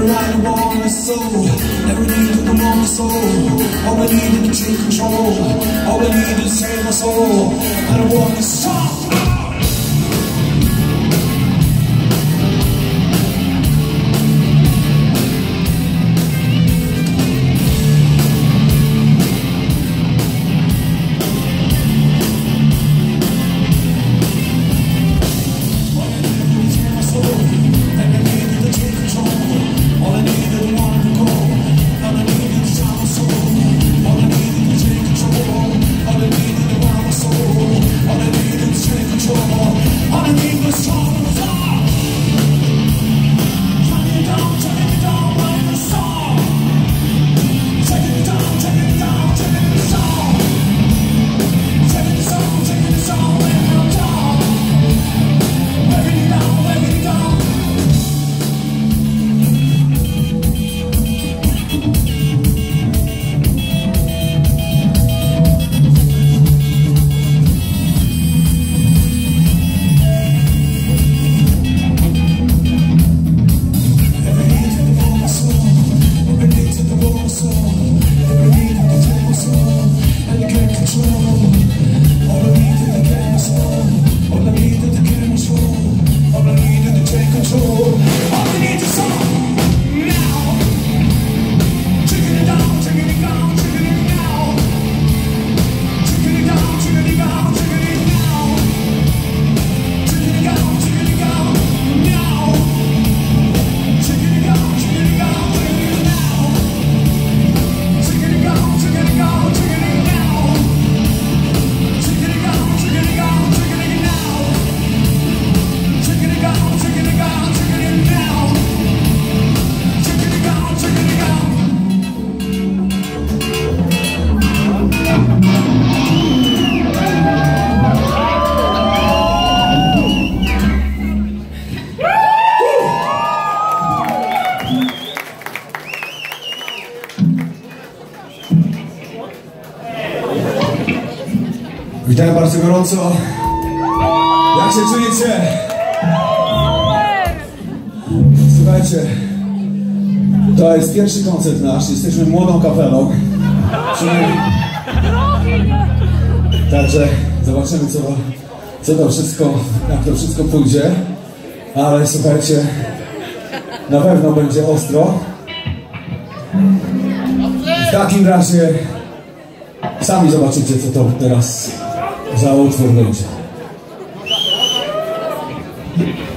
right and wrong is so. Never needed the wrong soul. All I needed to take control. All I needed to save my soul. I don't want to stop. Witam bardzo gorąco. Jak się czujecie? Słuchajcie, to jest pierwszy koncert nasz. Jesteśmy młodą kapelą. Przynajmniej. Także zobaczymy, co to wszystko, jak to wszystko pójdzie. Ale słuchajcie, na pewno będzie ostro. W takim razie sami zobaczycie, co to teraz za utwór będzie.